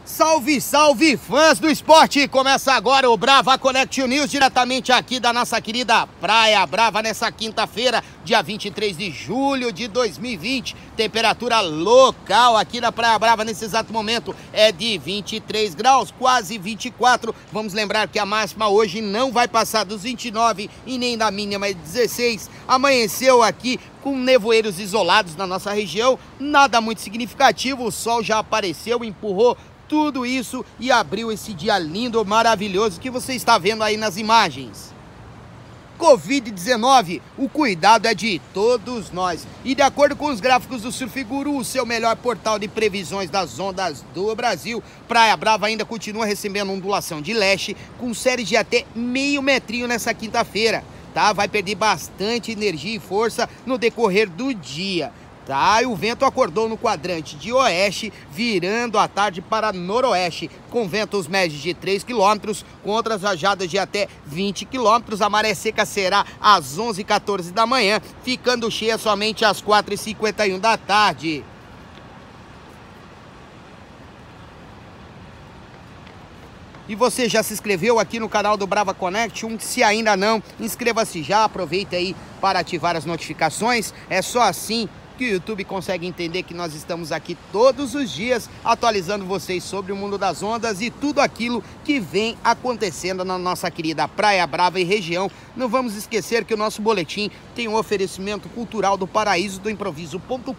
Salve, salve, fãs do esporte! Começa agora o Brava Connect News, diretamente aqui da nossa querida Praia Brava, nessa quinta-feira, dia 23 de julho de 2020. Temperatura local aqui na Praia Brava, nesse exato momento, é de 23 graus, quase 24. Vamos lembrar que a máxima hoje não vai passar dos 29 e nem da mínima de 16. Amanheceu aqui com nevoeiros isolados na nossa região, nada muito significativo, o sol já apareceu, empurrou tudo isso e abriu esse dia lindo, maravilhoso que você está vendo aí nas imagens. Covid-19, o cuidado é de todos nós. E de acordo com os gráficos do Surf Guru, o seu melhor portal de previsões das ondas do Brasil, Praia Brava ainda continua recebendo ondulação de leste, com séries de até meio metrinho nessa quinta-feira. Tá? Vai perder bastante energia e força no decorrer do dia. Tá? E o vento acordou no quadrante de oeste, virando à tarde para noroeste, com ventos médios de 3 km, com outras rajadas de até 20 km. A maré seca será às 11h14 da manhã, ficando cheia somente às 4h51 da tarde. E você já se inscreveu aqui no canal do Brava Connect? Se ainda não, inscreva-se já, aproveita aí para ativar as notificações. É só assim que o YouTube consegue entender que nós estamos aqui todos os dias atualizando vocês sobre o mundo das ondas e tudo aquilo que vem acontecendo na nossa querida Praia Brava e região. Não vamos esquecer que o nosso boletim tem um oferecimento cultural do Paraíso do Improviso.com.br,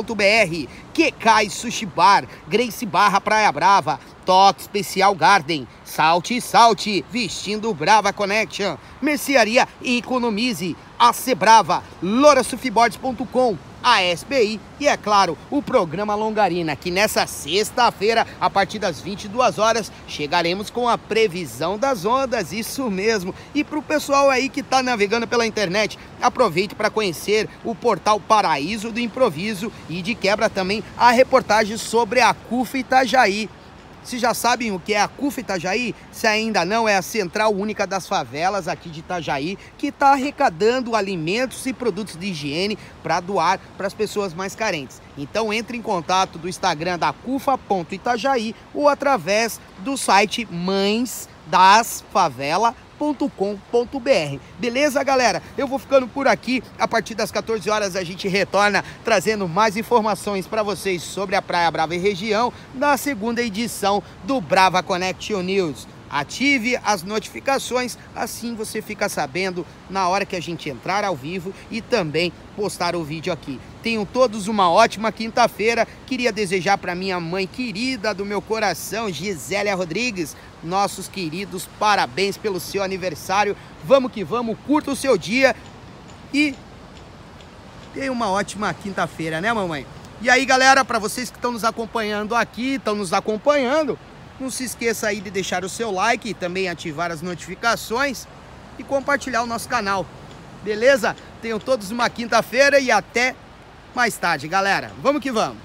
Kekai Sushi Bar, Grace Barra Praia Brava, Toque Especial Garden, Salte, Vestindo Brava Connection, Mercearia Economize, AC Brava, LouraSurfboards.com, a SBI e, é claro, o programa Longarina, que nessa sexta-feira, a partir das 22 horas, chegaremos com a previsão das ondas, isso mesmo. E para o pessoal aí que está navegando pela internet, aproveite para conhecer o portal Paraíso do Improviso e, de quebra, também a reportagem sobre a CUFA Itajaí. Vocês já sabem o que é a CUFA Itajaí? Se ainda não, é a Central Única das Favelas aqui de Itajaí, que está arrecadando alimentos e produtos de higiene para doar para as pessoas mais carentes. Então entre em contato do Instagram da cufa.itajaí ou através do site mãesdasfavela.com.br. Beleza, galera? Eu vou ficando por aqui. A partir das 14 horas a gente retorna trazendo mais informações para vocês sobre a Praia Brava e região na segunda edição do Brava Connection News. Ative as notificações, assim você fica sabendo na hora que a gente entrar ao vivo e também postar o vídeo aqui. Tenham todos uma ótima quinta-feira. Queria desejar para minha mãe querida do meu coração, Gisélia Rodrigues, nossos queridos parabéns pelo seu aniversário. Vamos que vamos, curta o seu dia e tenha uma ótima quinta-feira, né, mamãe? E aí, galera, para vocês que estão nos acompanhando aqui, não se esqueça aí de deixar o seu like e também ativar as notificações e compartilhar o nosso canal. Beleza? Tenham todos uma quinta-feira e até mais tarde, galera. Vamos que vamos!